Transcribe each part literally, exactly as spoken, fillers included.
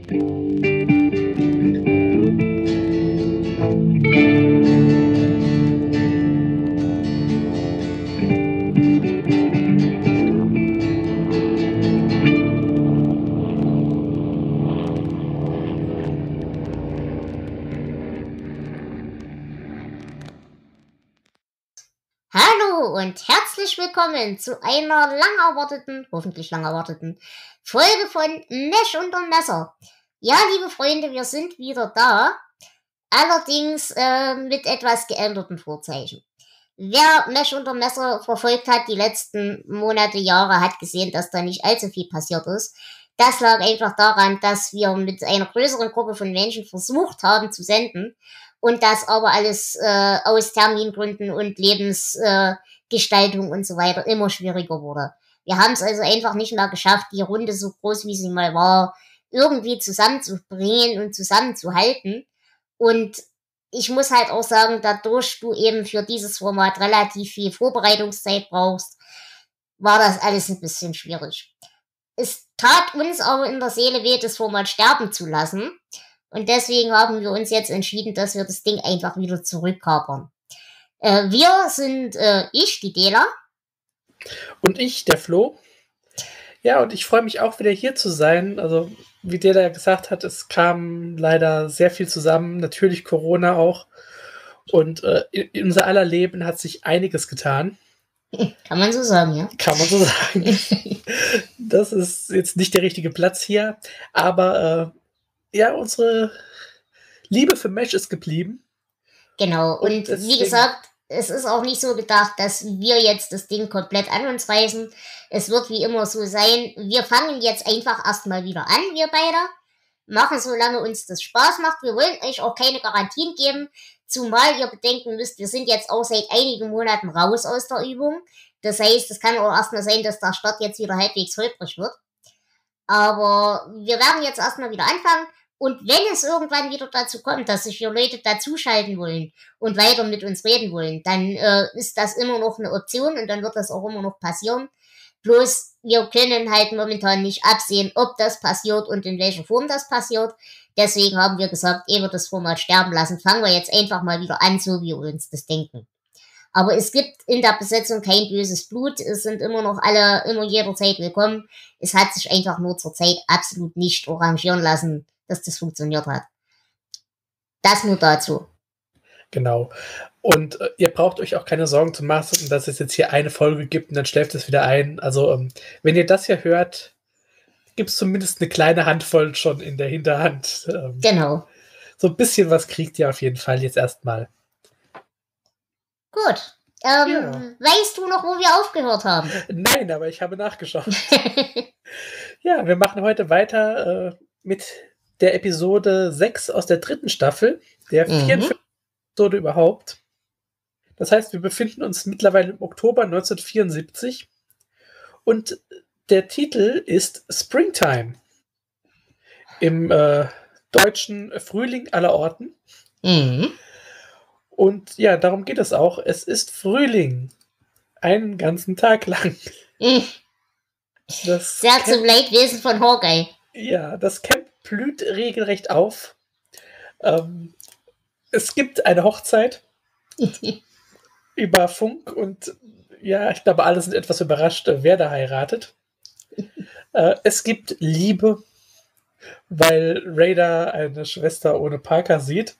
Hallo und herzlich willkommen zu einer lang erwarteten, hoffentlich lang erwarteten Folge von Mesh unterm Messer. Ja, liebe Freunde, wir sind wieder da, allerdings äh, mit etwas geänderten Vorzeichen. Wer Mesh unterm Messer verfolgt hat die letzten Monate, Jahre, hat gesehen, dass da nicht allzu viel passiert ist. Das lag einfach daran, dass wir mit einer größeren Gruppe von Menschen versucht haben zu senden und das aber alles äh, aus Termingründen und Lebensgestaltung äh, und so weiter immer schwieriger wurde. Wir haben es also einfach nicht mehr geschafft, die Runde so groß wie sie mal war, irgendwie zusammenzubringen und zusammenzuhalten. Und ich muss halt auch sagen, dadurch du eben für dieses Format relativ viel Vorbereitungszeit brauchst, war das alles ein bisschen schwierig. Es tat uns aber in der Seele weh, das Format sterben zu lassen. Und deswegen haben wir uns jetzt entschieden, dass wir das Ding einfach wieder zurückkapern. Äh, wir sind äh, ich, die Dela. Und ich, der Flo. Ja, und ich freue mich auch wieder hier zu sein. Also, wie Dela gesagt hat, es kam leider sehr viel zusammen. Natürlich Corona auch. Und äh, in, in unser aller Leben hat sich einiges getan. Kann man so sagen, ja? Kann man so sagen. Das ist jetzt nicht der richtige Platz hier. Aber äh, ja, unsere Liebe für Mesh ist geblieben. Genau, und, und wie gesagt, es ist auch nicht so gedacht, dass wir jetzt das Ding komplett an uns reißen. Es wird wie immer so sein, wir fangen jetzt einfach erstmal wieder an, wir beide. Machen, solange uns das Spaß macht. Wir wollen euch auch keine Garantien geben, zumal ihr bedenken müsst, wir sind jetzt auch seit einigen Monaten raus aus der Übung. Das heißt, es kann auch erstmal sein, dass der Start jetzt wieder halbwegs holprig wird. Aber wir werden jetzt erstmal wieder anfangen. Und wenn es irgendwann wieder dazu kommt, dass sich hier Leute dazuschalten wollen und weiter mit uns reden wollen, dann äh, ist das immer noch eine Option und dann wird das auch immer noch passieren. Bloß wir können halt momentan nicht absehen, ob das passiert und in welcher Form das passiert. Deswegen haben wir gesagt, ehe wir das Format sterben lassen, fangen wir jetzt einfach mal wieder an, so wie wir uns das denken. Aber es gibt in der Besetzung kein böses Blut. Es sind immer noch alle, immer jederzeit willkommen. Es hat sich einfach nur zur Zeit absolut nicht arrangieren lassen, dass das funktioniert hat. Das nur dazu. Genau. Und äh, ihr braucht euch auch keine Sorgen zu machen, dass es jetzt hier eine Folge gibt und dann schläft es wieder ein. Also, ähm, wenn ihr das hier hört, gibt es zumindest eine kleine Handvoll schon in der Hinterhand. Ähm, genau. So ein bisschen was kriegt ihr auf jeden Fall jetzt erstmal. Gut. Ähm, ja. Weißt du noch, wo wir aufgehört haben? Nein, aber ich habe nachgeschaut. Ja, wir machen heute weiter äh, mit der Episode sechs aus der dritten Staffel, der Mhm. vierundfünfzigsten Episode überhaupt. Das heißt, wir befinden uns mittlerweile im Oktober neunzehnhundertvierundsiebzig und der Titel ist Springtime. Im äh, deutschen Frühling aller Orten. Mhm. Und ja, darum geht es auch. Es ist Frühling. Einen ganzen Tag lang. Mhm. Das Sehr zum Leidwesen von Hawkeye. Ja, das Camp blüht regelrecht auf. Ähm, es gibt eine Hochzeit über Funk und ja, ich glaube, alle sind etwas überrascht, wer da heiratet. äh, es gibt Liebe, weil Raider eine Schwester ohne Parker sieht.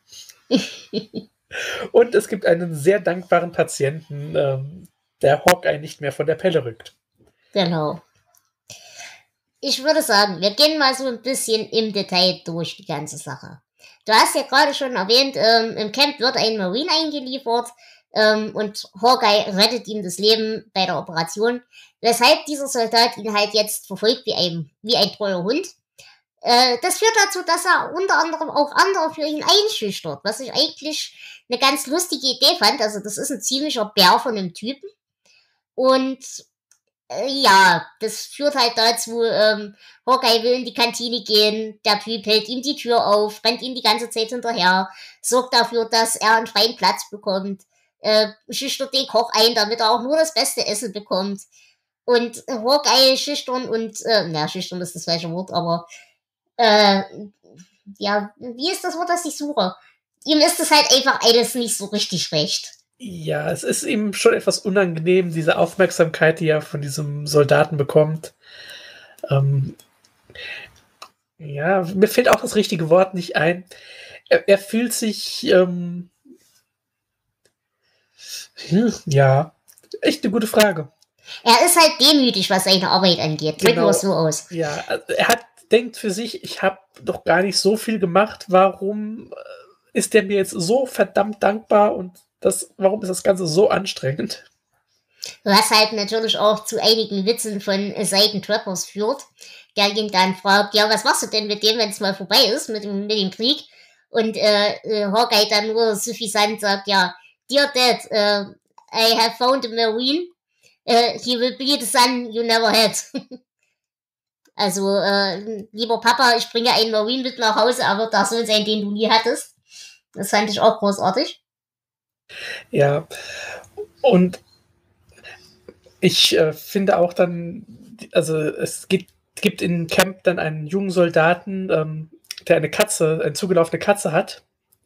Und es gibt einen sehr dankbaren Patienten, ähm, der Hawkeye nicht mehr von der Pelle rückt. Genau. Ich würde sagen, wir gehen mal so ein bisschen im Detail durch die ganze Sache. Du hast ja gerade schon erwähnt, ähm, im Camp wird ein Marine eingeliefert ähm, und Hawkeye rettet ihm das Leben bei der Operation, weshalb dieser Soldat ihn halt jetzt verfolgt wie ein, wie ein treuer Hund. Äh, das führt dazu, dass er unter anderem auch andere für ihn einschüchtert, was ich eigentlich eine ganz lustige Idee fand. Also das ist ein ziemlicher Bär von einem Typen. Und äh, ja, das führt halt dazu, ähm, Hawkeye will in die Kantine gehen, der Typ hält ihm die Tür auf, rennt ihm die ganze Zeit hinterher, sorgt dafür, dass er einen freien Platz bekommt, äh, schüchtert den Koch ein, damit er auch nur das beste Essen bekommt. Und Hawkeye schüchtern und, äh, na, schüchtern ist das falsche Wort, aber äh, ja, wie ist das Wort, das ich suche? Ihm ist es halt einfach alles nicht so richtig recht. Ja, es ist ihm schon etwas unangenehm, diese Aufmerksamkeit, die er von diesem Soldaten bekommt. Ähm, ja, mir fällt auch das richtige Wort nicht ein. Er, er fühlt sich, ähm, hm, ja, echt eine gute Frage. Er ist halt demütig, was seine Arbeit angeht. Drücken Genau. wir es so aus. Ja, also er hat, denkt für sich, ich habe doch gar nicht so viel gemacht. Warum äh, ist der mir jetzt so verdammt dankbar und das, warum ist das Ganze so anstrengend? Was halt natürlich auch zu einigen Witzen von Seiten Trappers führt, der ihn dann fragt, ja, was machst du denn mit dem, wenn es mal vorbei ist, mit dem, mit dem Krieg? Und äh, äh, Hawkeye dann nur suffisant sagt, ja, Dear Dad, uh, I have found a Marine, uh, he will be the son you never had. Also, äh, lieber Papa, ich bringe einen Marine mit nach Hause, aber der soll sein, den du nie hattest. Das fand ich auch großartig. Ja, und ich äh, finde auch dann, also es gibt, gibt in Camp dann einen jungen Soldaten, ähm, der eine Katze, eine zugelaufene Katze hat.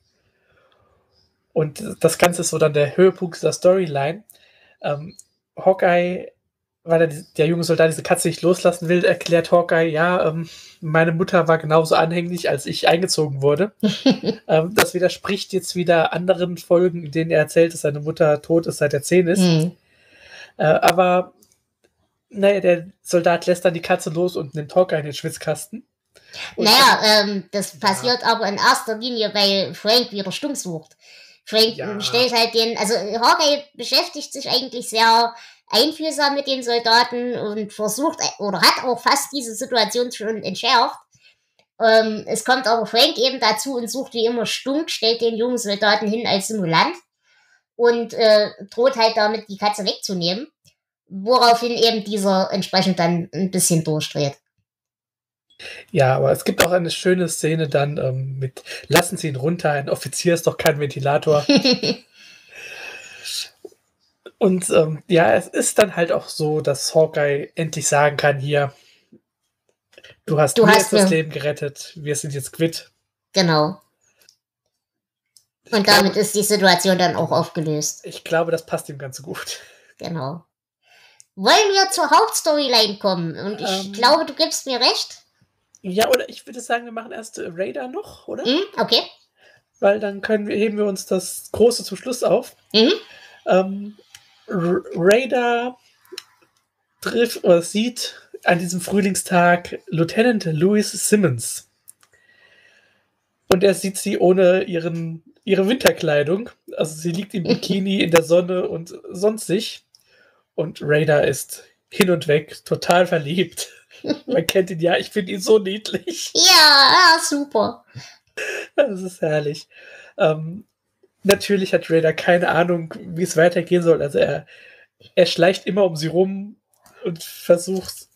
Und das Ganze ist so dann der Höhepunkt dieser Storyline. Ähm, Hawkeye, weil er die, der junge Soldat diese Katze nicht loslassen will, erklärt Hawkeye, ja, ähm, meine Mutter war genauso anhänglich, als ich eingezogen wurde. ähm, das widerspricht jetzt wieder anderen Folgen, in denen er erzählt, dass seine Mutter tot ist, seit er zehn ist. Mhm. Äh, aber naja, der Soldat lässt dann die Katze los und nimmt Hawkeye in den Schwitzkasten. Und naja, ähm, das passiert ja. aber in erster Linie, weil Frank wieder stumm sucht. Frank ja. stellt halt den, also Hawkeye beschäftigt sich eigentlich sehr einfühlsam mit den Soldaten und versucht, oder hat auch fast diese Situation schon entschärft. Ähm, es kommt aber Frank eben dazu und sucht wie immer stunk, stellt den jungen Soldaten hin als Simulant und äh, droht halt damit, die Katze wegzunehmen, woraufhin eben dieser entsprechend dann ein bisschen durchdreht. Ja, aber es gibt auch eine schöne Szene dann ähm, mit lassen Sie ihn runter, ein Offizier ist doch kein Ventilator. Und ähm, ja, es ist dann halt auch so, dass Hawkeye endlich sagen kann, hier, du hast du mir hast jetzt das Leben gerettet, wir sind jetzt quitt. Genau. Und ich damit glaube, ist die Situation dann auch aufgelöst. Ich glaube, das passt ihm ganz gut. Genau. Wollen wir zur Hauptstoryline kommen? Und ich ähm, glaube, du gibst mir recht. Ja, oder ich würde sagen, wir machen erst Raider noch, oder? Mm, okay. Weil dann können wir, heben wir uns das Große zum Schluss auf. Mhm. Ähm, Raider trifft oder sieht an diesem Frühlingstag Lieutenant Louis Simmons. Und er sieht sie ohne ihren, ihre Winterkleidung. Also sie liegt im Bikini in der Sonne und sonstig. Und Raider ist hin und weg, total verliebt. Man kennt ihn ja, ich finde ihn so niedlich. Ja, super. Das ist herrlich. Ähm, natürlich hat Raider keine Ahnung, wie es weitergehen soll. Also er, er schleicht immer um sie rum und versucht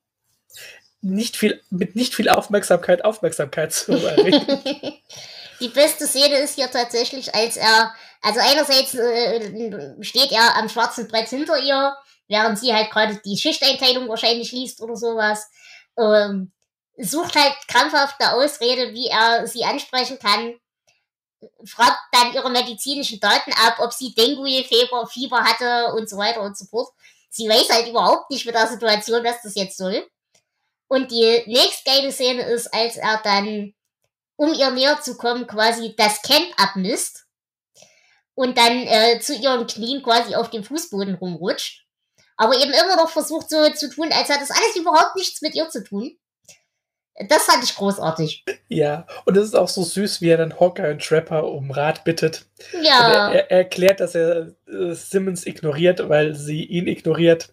nicht viel, mit nicht viel Aufmerksamkeit Aufmerksamkeit zu erregen. Die beste Szene ist hier tatsächlich, als er, also einerseits äh, steht er am schwarzen Brett hinter ihr, während sie halt gerade die Schichteinteilung wahrscheinlich liest oder sowas, ähm, sucht halt krampfhaft eine Ausrede, wie er sie ansprechen kann, fragt dann ihre medizinischen Daten ab, ob sie Dengue-Fieber Fieber hatte und so weiter und so fort. Sie weiß halt überhaupt nicht mit der Situation, was das jetzt soll. Und die nächstgeile Szene ist, als er dann, um ihr näher zu kommen, quasi das Camp abmisst und dann äh, zu ihren Knien quasi auf dem Fußboden rumrutscht. Aber eben immer noch versucht so zu tun, als hat das alles überhaupt nichts mit ihr zu tun. Das fand ich großartig. Ja, und es ist auch so süß, wie er dann Hawkeye und Trapper um Rat bittet. Ja. Und er, er erklärt, dass er äh, Simmons ignoriert, weil sie ihn ignoriert.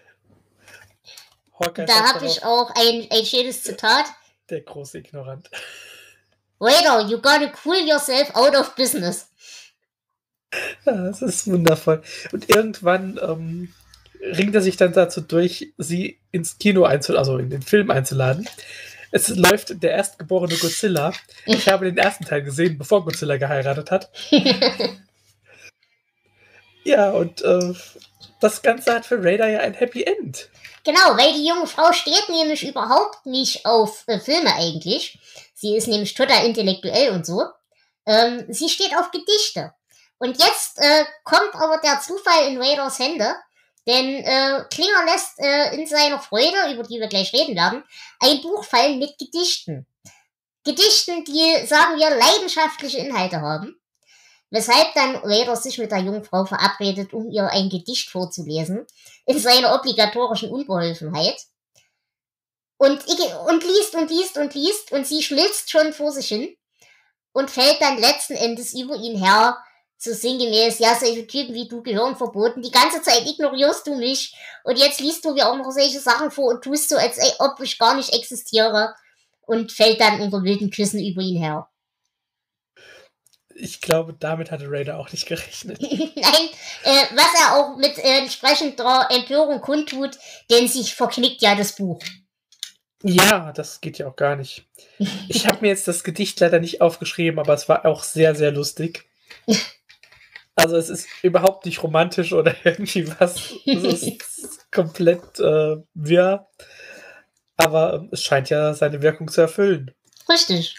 Hawkeye da habe ich auch ein, ein schönes Zitat. Der große Ignorant. Waiter, you gotta cool yourself out of business. Ja, das ist wundervoll. Und irgendwann ähm, ringt er sich dann dazu durch, sie ins Kino einzuladen, also in den Film einzuladen. Es läuft der erstgeborene Godzilla. Ich habe den ersten Teil gesehen, bevor Godzilla geheiratet hat. Ja, und äh, das Ganze hat für Raider ja ein Happy End. Genau, weil die junge Frau steht nämlich überhaupt nicht auf äh, Filme eigentlich. Sie ist nämlich total intellektuell und so. Ähm, sie steht auf Gedichte. Und jetzt äh, kommt aber der Zufall in Raiders Hände, denn äh, Klinger lässt äh, in seiner Freude, über die wir gleich reden werden, ein Buch fallen mit Gedichten. Gedichten, die, sagen wir, leidenschaftliche Inhalte haben. Weshalb dann Raider sich mit der jungen Frau verabredet, um ihr ein Gedicht vorzulesen, in seiner obligatorischen Unbeholfenheit. Und, und liest und liest und liest und sie schmilzt schon vor sich hin und fällt dann letzten Endes über ihn her, so sinngemäß, ja, solche Typen wie du gehören verboten, die ganze Zeit ignorierst du mich und jetzt liest du mir auch noch solche Sachen vor und tust so, als ob ich gar nicht existiere und fällt dann unter wilden Küssen über ihn her. Ich glaube, damit hatte Raider auch nicht gerechnet. Nein, äh, was er auch mit äh, entsprechender Empörung kundtut, denn sich verknickt ja das Buch. Ja, das geht ja auch gar nicht. Ich habe mir jetzt das Gedicht leider nicht aufgeschrieben, aber es war auch sehr, sehr lustig. Also es ist überhaupt nicht romantisch oder irgendwie was. Es ist komplett äh, wirr. Aber es scheint ja seine Wirkung zu erfüllen. Richtig.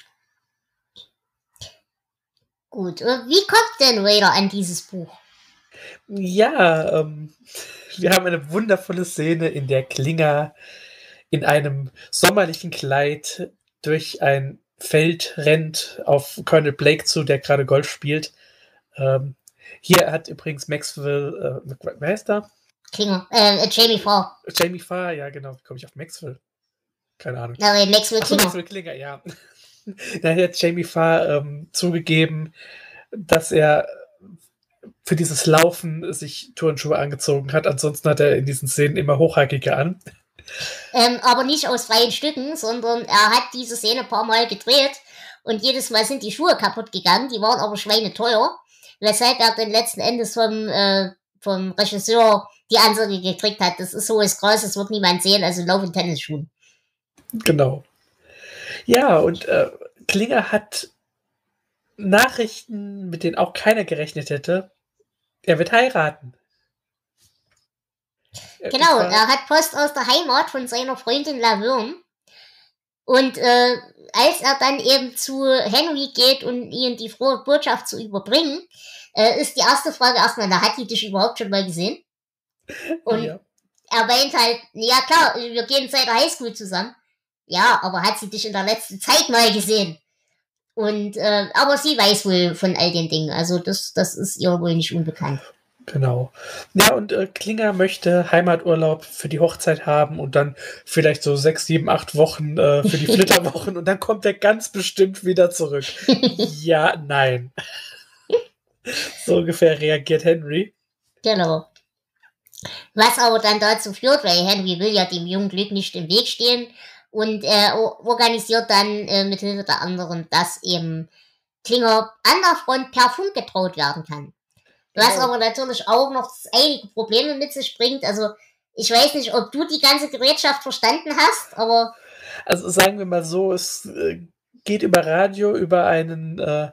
Gut, wie kommt denn Raider an dieses Buch? Ja, ähm, wir haben eine wundervolle Szene, in der Klinger in einem sommerlichen Kleid durch ein Feld rennt auf Colonel Blake zu, der gerade Golf spielt. Ähm, hier hat übrigens Maxwell, äh, wer heißt da? Klinger, äh, Jamie Farr. Jamie Farr, ja genau, wie komme ich auf Maxwell? Keine Ahnung. Nein, Maxwell Klinger. Ach, Maxwell Klinger, ja. Da hat Jamie Farr ähm, zugegeben, dass er für dieses Laufen sich Turnschuhe angezogen hat. Ansonsten hat er in diesen Szenen immer Hochhackige an. Ähm, aber nicht aus freien Stücken, sondern er hat diese Szene ein paar Mal gedreht und jedes Mal sind die Schuhe kaputt gegangen, die waren aber schweineteuer, weshalb er dann letzten Endes vom, äh, vom Regisseur die Ansage gekriegt hat, das ist so ist groß, das wird niemand sehen, also lauf in Tennisschuhen. Genau. Ja, und äh, Klinger hat Nachrichten, mit denen auch keiner gerechnet hätte. Er wird heiraten. Genau, er hat Post aus der Heimat von seiner Freundin Laverne. Und äh, als er dann eben zu Henry geht und ihm die frohe Botschaft zu überbringen, äh, ist die erste Frage erstmal, na, hat die dich überhaupt schon mal gesehen? Und ja. Er meint halt, ja klar, wir gehen seit der Highschool zusammen. Ja, aber hat sie dich in der letzten Zeit mal gesehen? Und äh, aber sie weiß wohl von all den Dingen, also das, das ist ihr wohl nicht unbekannt. Genau. Ja, und äh, Klinger möchte Heimaturlaub für die Hochzeit haben und dann vielleicht so sechs, sieben, acht Wochen äh, für die Flitterwochen und dann kommt er ganz bestimmt wieder zurück. Ja, nein. So ungefähr reagiert Henry. Genau. Was aber dann dazu führt, weil Henry will ja dem jungen Glück nicht im Weg stehen und er äh, organisiert dann äh, mit Hilfe der anderen, dass eben Klinger an der Front per Funk getraut werden kann. Was aber natürlich auch noch einige Probleme mit sich bringt. Also ich weiß nicht, ob du die ganze Gerätschaft verstanden hast, aber... Also sagen wir mal so, es äh, geht über Radio, über einen äh,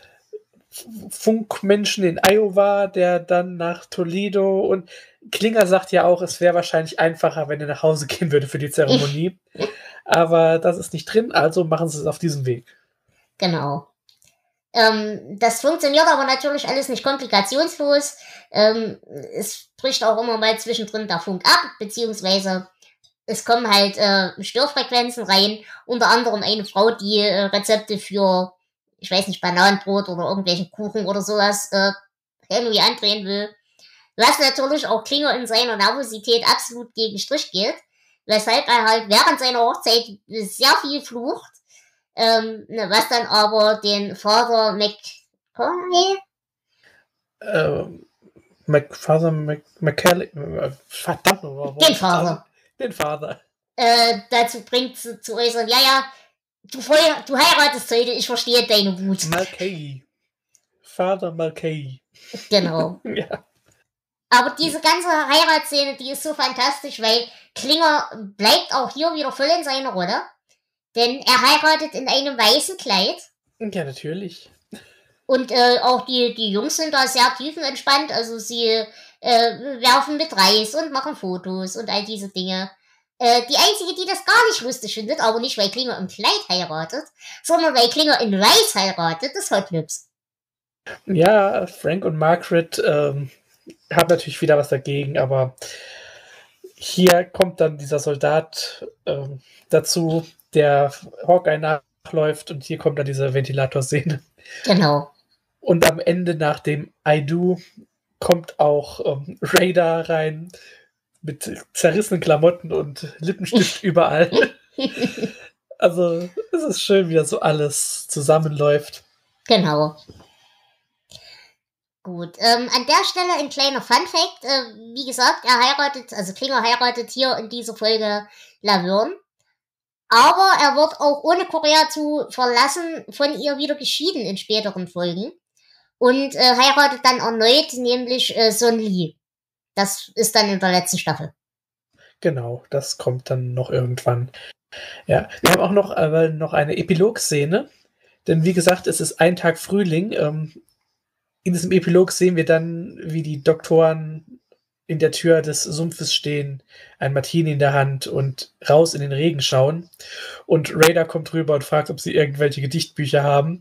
Funkmenschen in Iowa, der dann nach Toledo und Klinger sagt ja auch, es wäre wahrscheinlich einfacher, wenn er nach Hause gehen würde für die Zeremonie. Aber das ist nicht drin, also machen sie es auf diesem Weg. Genau. Ähm, das funktioniert aber natürlich alles nicht komplikationslos. Ähm, es bricht auch immer mal zwischendrin der Funk ab, beziehungsweise es kommen halt äh, Störfrequenzen rein. Unter anderem eine Frau, die äh, Rezepte für, ich weiß nicht, Bananenbrot oder irgendwelchen Kuchen oder sowas äh, Henry andrehen will. Was natürlich auch Klinger in seiner Nervosität absolut gegen Strich geht, weshalb er halt während seiner Hochzeit sehr viel flucht. Ähm, ne, was dann aber den Vater McConaughey ähm, Mac, Father Mac, McCallie, äh, verdammt, wo, den Vater den Vater äh, dazu bringt zu, zu äußern, ja, ja, du, du heiratest heute, ich verstehe deine Wut. Mulcahy. Vater Mulcahy. Genau. Ja. Aber diese ganze Heiratsszene, die ist so fantastisch, weil Klinger bleibt auch hier wieder voll in seiner Rolle. Denn er heiratet in einem weißen Kleid. Ja, natürlich. Und äh, auch die, die Jungs sind da sehr tiefenentspannt. Also sie äh, werfen mit Reis und machen Fotos und all diese Dinge. Äh, die einzige, die das gar nicht lustig findet, aber nicht, weil Klinger im Kleid heiratet, sondern weil Klinger in Weiß heiratet, ist Hot Lips. Ja, Frank und Margaret ähm, haben natürlich wieder was dagegen, aber hier kommt dann dieser Soldat ähm, dazu, der Hawkeye nachläuft, und hier kommt dann diese Ventilatorszene. Genau. Und am Ende, nach dem I Do, kommt auch ähm, Raider rein mit zerrissenen Klamotten und Lippenstift überall. Also es ist schön, wie das so alles zusammenläuft. Genau. Gut, ähm, an der Stelle ein kleiner Funfact. Äh, wie gesagt, er heiratet, also Klinger heiratet hier in dieser Folge Laverne. Aber er wird auch ohne Korea zu verlassen von ihr wieder geschieden in späteren Folgen. Und äh, heiratet dann erneut, nämlich äh, Son Lee. Das ist dann in der letzten Staffel. Genau, das kommt dann noch irgendwann. Ja, wir haben auch noch, äh, noch eine Epilog-Szene. Denn wie gesagt, es ist ein Tag Frühling. Ähm, in diesem Epilog sehen wir dann, wie die Doktoren in der Tür des Sumpfes stehen, ein Martini in der Hand und raus in den Regen schauen. Und Raider kommt rüber und fragt, ob sie irgendwelche Gedichtbücher haben.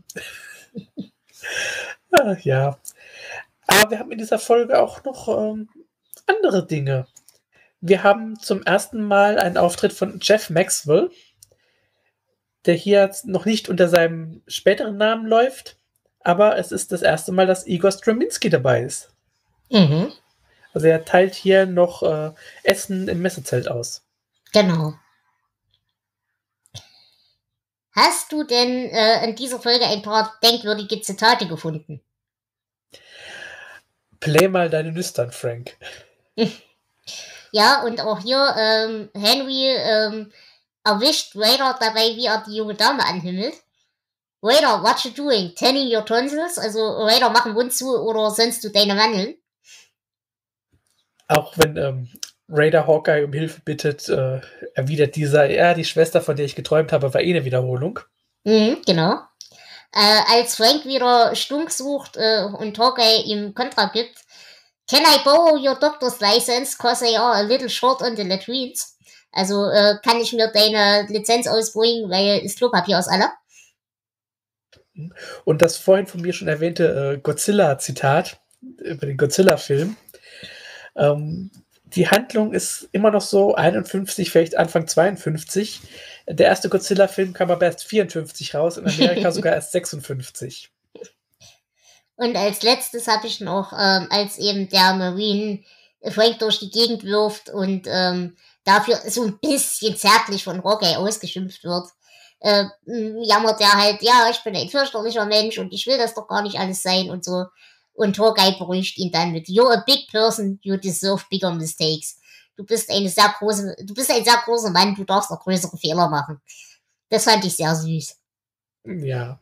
ah, ja. Aber wir haben in dieser Folge auch noch ähm, andere Dinge. Wir haben zum ersten Mal einen Auftritt von Jeff Maxwell, der hier noch nicht unter seinem späteren Namen läuft, aber es ist das erste Mal, dass Igor Straminski dabei ist. Mhm. Also er teilt hier noch äh, Essen im Messezelt aus. Genau. Hast du denn äh, in dieser Folge ein paar denkwürdige Zitate gefunden? Play mal deine Nüstern, Frank. Ja, und auch hier ähm, Henry ähm, erwischt Raider dabei, wie er die junge Dame anhimmelt. Raider, what you doing? Tanning your tonsils? Also Raider, mach den Mund zu oder sonst du deine Mandeln. Auch wenn ähm, Raider Hawkeye um Hilfe bittet, äh, erwidert dieser, ja, die Schwester, von der ich geträumt habe, war eh eine Wiederholung. Mhm, genau. Äh, als Frank wieder Stunk sucht äh, und Hawkeye ihm Kontra gibt, can I borrow your doctor's license, cause they are a little short on the latrines? Also äh, kann ich mir deine Lizenz ausbringen, weil das Klopapier aus aller. Und das vorhin von mir schon erwähnte äh, Godzilla-Zitat über den Godzilla-Film. Ähm, die Handlung ist immer noch so einundfünfzig, vielleicht Anfang zweiundfünfzig. Der erste Godzilla-Film kam aber erst vierundfünfzig raus, in Amerika sogar erst sechsundfünfzig. Und als letztes habe ich noch, ähm, als eben der Marine Frank durch die Gegend wirft und ähm, dafür so ein bisschen zärtlich von Hawkeye ausgeschimpft wird, äh, jammert er halt, ja, ich bin ein fürchterlicher Mensch und ich will das doch gar nicht alles sein und so. Und Hawkeye beruhigt ihn dann mit, you're a big person, you deserve bigger mistakes. Du bist eine sehr große, du bist ein sehr großer Mann, du darfst auch größere Fehler machen. Das fand ich sehr süß. Ja.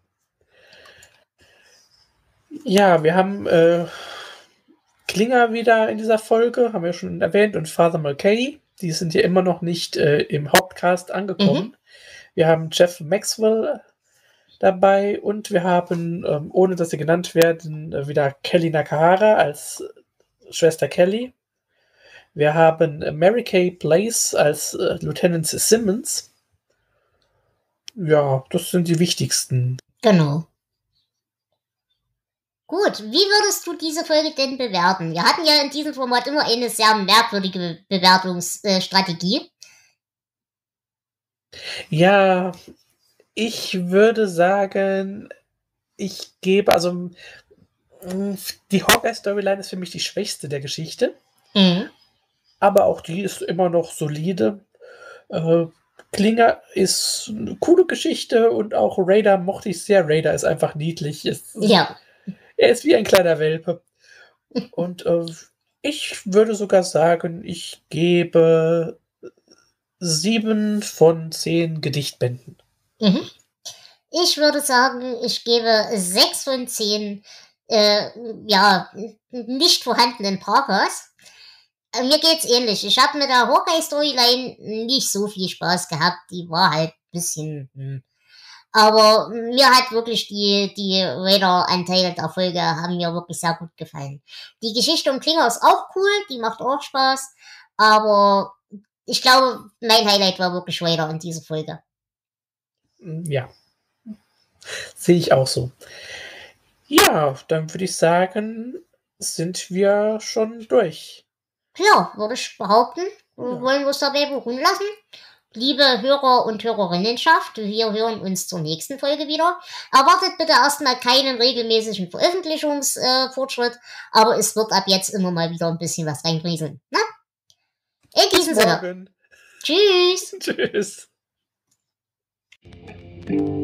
Ja, wir haben äh, Klinger wieder in dieser Folge, haben wir schon erwähnt, und Father Mulcahy. Die sind hier immer noch nicht äh, im Hauptcast angekommen. Mhm. Wir haben Jeff Maxwell dabei und wir haben, ähm, ohne dass sie genannt werden, äh, wieder Kelly Nakahara als Schwester Kelly. Wir haben Mary Kay Place als äh, Lieutenant Simmons. Ja, das sind die wichtigsten. Genau. Gut, wie würdest du diese Folge denn bewerten? Wir hatten ja in diesem Format immer eine sehr merkwürdige Bewertungsstrategie. Ja, ich würde sagen, ich gebe, also die Hawkeye-Storyline ist für mich die schwächste der Geschichte. Mhm. Aber auch die ist immer noch solide. Äh, Klinger ist eine coole Geschichte und auch Raider mochte ich sehr. Raider ist einfach niedlich. Ist, ja. Er ist wie ein kleiner Welpe. Und äh, ich würde sogar sagen, ich gebe sieben von zehn Gedichtbänden. Mhm. Ich würde sagen, ich gebe sechs von zehn äh, ja, nicht vorhandenen Parkas. Mir geht's ähnlich. Ich habe mit der Hawkeye-Storyline nicht so viel Spaß gehabt. Die war halt ein bisschen... Hm. Aber mir hat wirklich die, die Raider Untitled Erfolge haben mir wirklich sehr gut gefallen. Die Geschichte um Klinger ist auch cool, die macht auch Spaß, aber ich glaube, mein Highlight war wirklich Raider in dieser Folge. Ja, sehe ich auch so. Ja, dann würde ich sagen, sind wir schon durch. Ja, würde ich behaupten. Wir Ja. wollen uns dabei beruhen lassen. Liebe Hörer und Hörerinnenschaft, wir hören uns zur nächsten Folge wieder. Erwartet bitte erstmal keinen regelmäßigen Veröffentlichungsfortschritt, äh, aber es wird ab jetzt immer mal wieder ein bisschen was reinrieseln. Ne? In diesem Sinne. Tschüss. Tschüss.